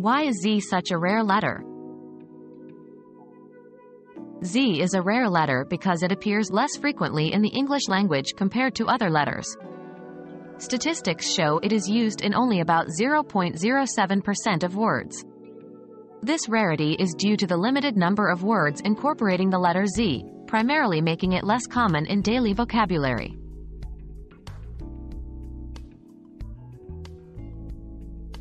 Why is Z such a rare letter? Z is a rare letter because it appears less frequently in the English language compared to other letters. Statistics show it is used in only about 0.07% of words. This rarity is due to the limited number of words incorporating the letter Z, primarily making it less common in daily vocabulary.